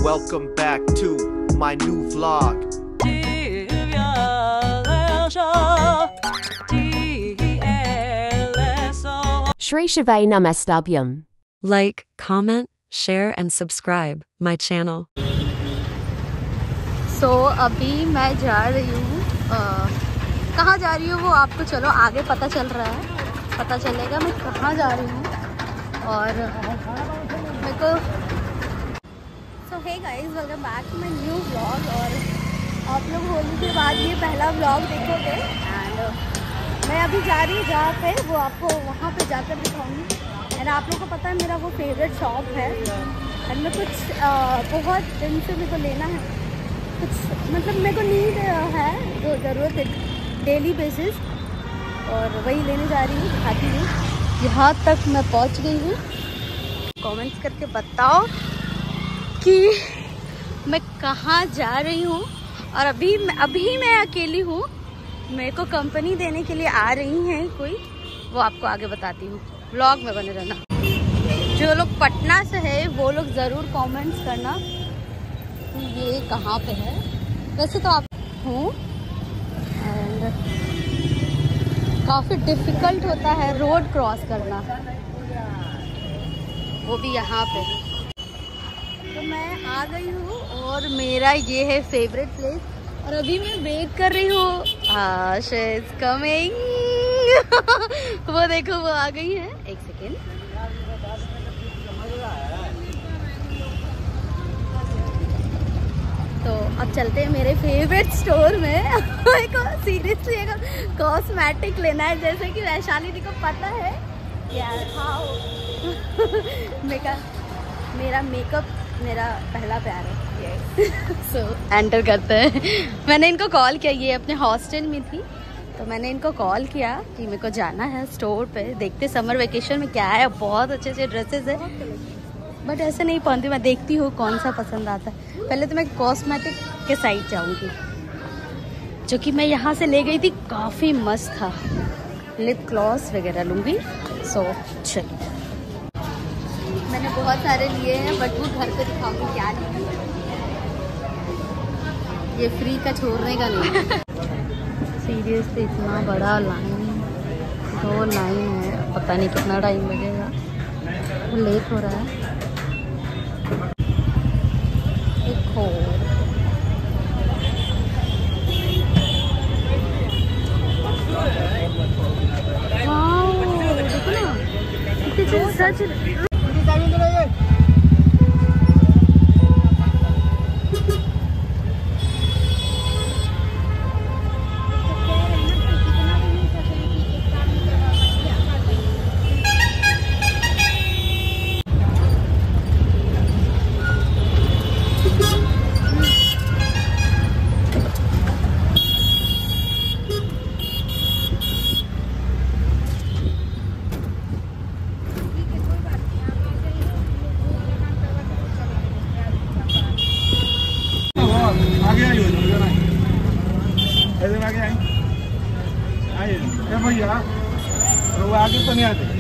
Welcome back to my new vlog. Shri Shivai Namastabyam. Like, comment, share and subscribe my channel. So अभी मैं जा रही हूँ, कहाँ जा रही हूँ वो आपको चलो आगे पता चल रहा है, पता चलेगा मैं कहाँ जा रही हूँ। और मेरे को so hey guys, welcome back to my new vlog. और आप लोग होली के बाद ये पहला व्लॉग देखोगे एंड मैं अभी जा रही हूँ जहाँ पे वो आपको वहाँ पे जाकर दिखाऊंगी। एंड आप लोगों को पता है मेरा वो फेवरेट शॉप है एंड मैं कुछ बहुत दिन से मेरे को लेना है, कुछ मतलब मेरे को नीड है जो ज़रूरत है डेली बेसिस, और वही लेने जा रही हूँ, दिखाती हूँ। यहाँ तक मैं पहुँच गई हूँ। कमेंट्स करके बताओ कि मैं कहाँ जा रही हूँ। और अभी मैं अकेली हूँ, मेरे को कंपनी देने के लिए आ रही हैं कोई, वो आपको आगे बताती हूँ। व्लॉग में बने रहना। जो लोग पटना से है वो लोग ज़रूर कमेंट्स करना कि ये कहाँ पे है। वैसे तो आप हूँ एंड काफ़ी डिफ़िकल्ट होता है रोड क्रॉस करना, वो भी यहाँ पे। तो मैं आ गई हूँ और मेरा ये है फेवरेट प्लेस, और अभी मैं वेट कर रही हूँ शी इज कमिंग। वो देखो वो आ गई है, एक सेकेंड। तो अब चलते हैं मेरे फेवरेट स्टोर में। मेरे को सीरियसली एक कॉस्मेटिक लेना है, जैसे कि वैशाली जी को पता है यार हाउ मेरा मेकअप मेरा पहला प्यार है। सो एंटर करते हैं। मैंने इनको कॉल किया, ये अपने हॉस्टल में थी तो मैंने इनको कॉल किया कि मेरे को जाना है स्टोर पे, देखते समर वेकेशन में क्या है। बहुत अच्छे अच्छे ड्रेसेस है बट ऐसे नहीं पहनती, मैं देखती हूँ कौन सा पसंद आता है। पहले तो मैं कॉस्मेटिक के साइड जाऊँगी, जो कि मैं यहाँ से ले गई थी, काफ़ी मस्त था। लिप ग्लॉस वगैरह लूँगी। सो चलिए, मैंने बहुत सारे लिए हैं बट वो घर पे दिखाऊंगी क्या लिए। ये फ्री का छोड़ने का नहीं। सीरियसली इतना बड़ा लाइन, 2 लाइन है, पता नहीं कितना टाइम लगेगा, लेट हो रहा है। देखो देखो ना, इतनी सच भैया आगे तो नहीं आते,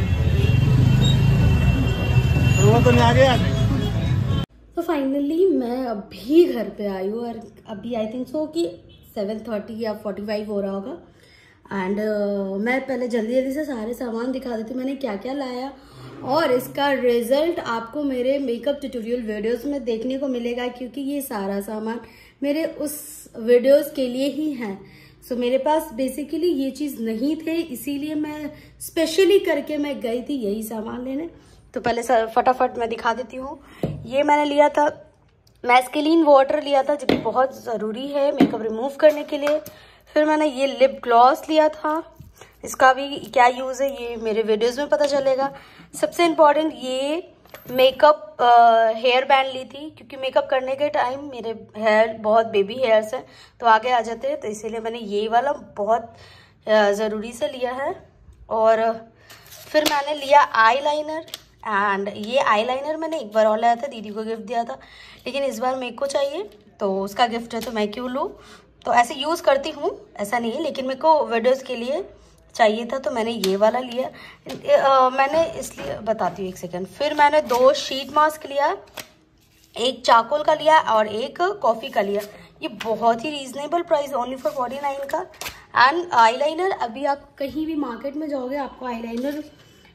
तो नहीं आगे। तो फाइनली मैं अभी घर पे आई हूँ और अभी आई थिंक सो कि 7:30 या 45 हो रहा होगा। एंड मैं पहले जल्दी जल्दी से सारे सामान दिखा देती हूँ मैंने क्या क्या लाया, और इसका रिजल्ट आपको मेरे मेकअप ट्यूटोरियल वीडियोस में देखने को मिलेगा, क्योंकि ये सारा सामान मेरे उस वीडियोस के लिए ही है। सो मेरे पास बेसिकली ये चीज़ नहीं थे, इसीलिए मैं स्पेशली करके मैं गई थी यही सामान लेने। तो पहले फटाफट मैं दिखा देती हूँ। ये मैंने लिया था मैस्केलिन वाटर लिया था, जो कि बहुत ज़रूरी है मेकअप रिमूव करने के लिए। फिर मैंने ये लिप ग्लॉस लिया था, इसका भी क्या यूज़ है ये मेरे वीडियोज़ में पता चलेगा। सबसे इम्पॉर्टेंट ये मेकअप हेयर बैंड ली थी, क्योंकि मेकअप करने के टाइम मेरे हेयर बहुत बेबी हेयर्स हैं तो आगे आ जाते हैं, तो इसीलिए मैंने ये वाला बहुत ज़रूरी से लिया है। और फिर मैंने लिया आईलाइनर, एंड ये आईलाइनर मैंने एक बार और लाया था, दीदी को गिफ्ट दिया था, लेकिन इस बार मेरे को चाहिए तो उसका गिफ्ट है तो मैं क्यों लूँ। तो ऐसे यूज़ करती हूँ, ऐसा नहीं है, लेकिन मेरे को वीडियोज़ के लिए चाहिए था तो मैंने ये वाला लिया। मैंने इसलिए बताती हूँ, एक सेकंड। फिर मैंने 2 शीट मास्क लिया, एक चारकोल का लिया और एक कॉफ़ी का लिया। ये बहुत ही रीजनेबल प्राइस, ओनली फॉर 49 का। एंड आईलाइनर, अभी आप कहीं भी मार्केट में जाओगे आपको आईलाइनर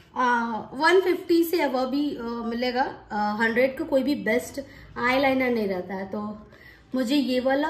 150 से अब भी मिलेगा। 100 का कोई भी बेस्ट आईलाइनर नहीं रहता है। तो मुझे ये वाला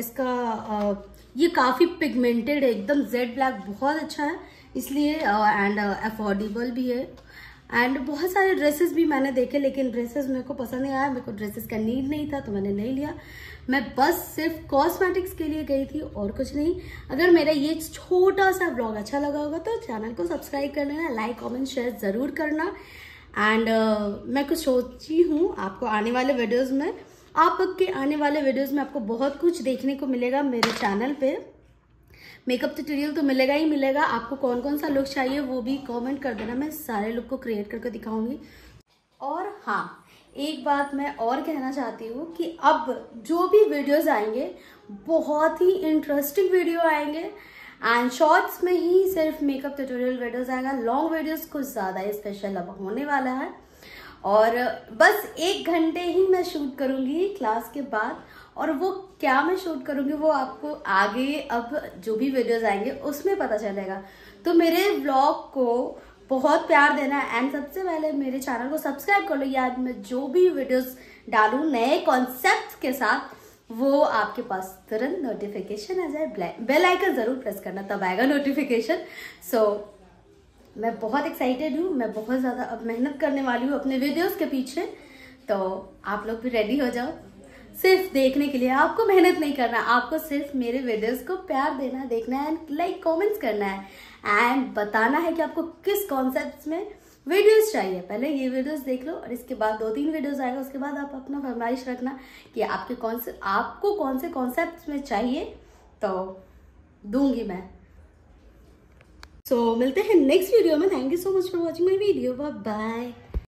ये काफ़ी पिगमेंटेड है, एकदम जेड ब्लैक, बहुत अच्छा है इसलिए, एंड अफोर्डेबल भी है। एंड बहुत सारे ड्रेसेस भी मैंने देखे, लेकिन ड्रेसेस मेरे को पसंद नहीं आया, मेरे को ड्रेसेस का नीड नहीं था तो मैंने नहीं लिया। मैं बस सिर्फ कॉस्मेटिक्स के लिए गई थी और कुछ नहीं। अगर मेरा ये छोटा सा ब्लॉग अच्छा लगा होगा तो चैनल को सब्सक्राइब कर लेना, लाइक कमेंट शेयर ज़रूर करना। एंड मैं कुछ सोची हूँ आपको आने वाले वीडियोज़ में, आपके आने वाले वीडियोज़ में आपको बहुत कुछ देखने को मिलेगा मेरे चैनल पे। मेकअप ट्यूटोरियल तो मिलेगा ही मिलेगा। आपको कौन कौन सा लुक चाहिए वो भी कमेंट कर देना, मैं सारे लुक को क्रिएट करके दिखाऊंगी। और हाँ, एक बात मैं और कहना चाहती हूँ कि अब जो भी वीडियोस आएंगे बहुत ही इंटरेस्टिंग वीडियो आएंगे, एंड शॉर्ट्स में ही सिर्फ मेकअप ट्यूटोरियल वीडियोस आएगा। लॉन्ग वीडियोस कुछ ज़्यादा स्पेशल अब होने वाला है, और बस 1 घंटे ही मैं शूट करूँगी क्लास के बाद। और वो क्या मैं शूट करूँगी वो आपको आगे अब जो भी वीडियोस आएंगे उसमें पता चलेगा। तो मेरे व्लॉग को बहुत प्यार देना है, एंड सबसे पहले मेरे चैनल को सब्सक्राइब कर लो यार। मैं जो भी वीडियोस डालूँ नए कॉन्सेप्ट के साथ वो आपके पास तुरंत नोटिफिकेशन आ जाए। बेल आइकन ज़रूर प्रेस करना, तब आएगा नोटिफिकेशन। सो मैं बहुत एक्साइटेड हूँ, मैं बहुत ज़्यादा अब मेहनत करने वाली हूँ अपने वीडियोस के पीछे। तो आप लोग भी रेडी हो जाओ सिर्फ देखने के लिए। आपको मेहनत नहीं करना, आपको सिर्फ मेरे वीडियोस को प्यार देना, देखना है, लाइक कमेंट्स करना है, एंड बताना है कि आपको किस कॉन्सेप्ट में वीडियोस चाहिए। पहले ये वीडियोस देख लो और इसके बाद 2-3 वीडियोस आएगा, उसके बाद आप अपना फरमाइश रखना कि आपको कौन से कॉन्सेप्ट में चाहिए, तो दूंगी मैं। सो मिलते हैं नेक्स्ट वीडियो में। Thank you so much for watching my video. Bye bye.